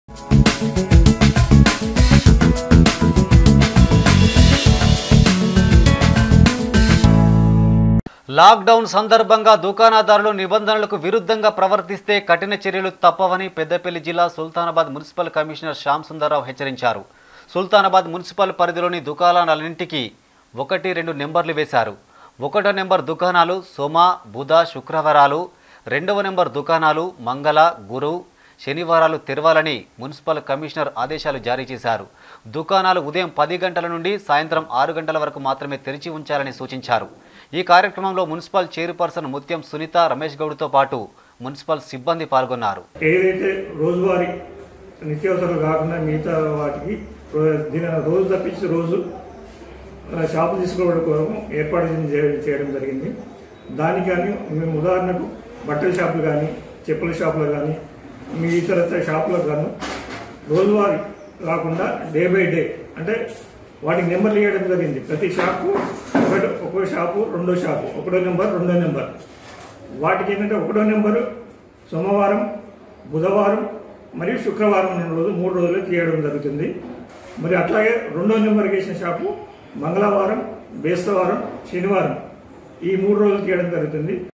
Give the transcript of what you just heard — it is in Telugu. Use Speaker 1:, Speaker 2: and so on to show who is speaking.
Speaker 1: లాక్డౌన్ సందర్భంగా దుకాణదారులు నిబంధనలకు విరుద్ధంగా ప్రవర్తిస్తే కఠిన చర్యలు తప్పవని పెద్దపల్లి జిల్లా సుల్తానాబాద్ మున్సిపల్ కమిషనర్ శ్యామ్ సుందర్రావు హెచ్చరించారు. సుల్తానాబాద్ మున్సిపల్ పరిధిలోని దుకాణాలన్నింటికీ 1-2 నెంబర్లు వేశారు. 1వ నెంబర్ దుకాణాలు సోమ, బుధ, శుక్రవారాలు, 2వ నెంబర్ దుకాణాలు మంగళ, గురు, శనివారాలు తెరవాలని మున్సిపల్ కమిషనర్ ఆదేశాలు జారీ చేశారు. దుకాణాలు ఉదయం 10 గంటల నుండి సాయంత్రం 6 గంటల వరకు మాత్రమే తెరిచి ఉంచాలని సూచించారు. ఈ కార్యక్రమంలో మున్సిపల్ చైర్పర్సన్ ముత్యం సునీత, రమేష్ గౌడ్తో పాటు మున్సిపల్ సిబ్బంది పాల్గొన్నారు.
Speaker 2: ఏదైతే రోజువారీ నిత్యావసరాలు కాకుండా మిగతా వాటికి రోజు తప్పించి రోజు షాపులు తీసుకోవడం కోసం ఏర్పాటు చేయడం జరిగింది. దానికి కానీ మేము ఉదాహరణకు బట్టల షాపులు కానీ, చెప్పుల షాపులు కానీ, మీ ఇతర షాపులకు కానీ రోజువారీ కాకుండా డే బై డే అంటే వాటికి నెంబర్లు ఇవ్వడం జరిగింది. ప్రతి షాపు ఒక్కో షాపు, 2వ షాపు, 1వ నెంబర్, 2వ నెంబర్. వాటికి ఏంటంటే 1వ నెంబరు సోమవారం, బుధవారం మరియు శుక్రవారం 3 రోజులు తీయడం జరుగుతుంది. మరి అట్లాగే 2వ నెంబర్కి వేసిన షాపు మంగళవారం, బేస్తవారం, శనివారం ఈ 3 రోజులు తీయడం జరుగుతుంది.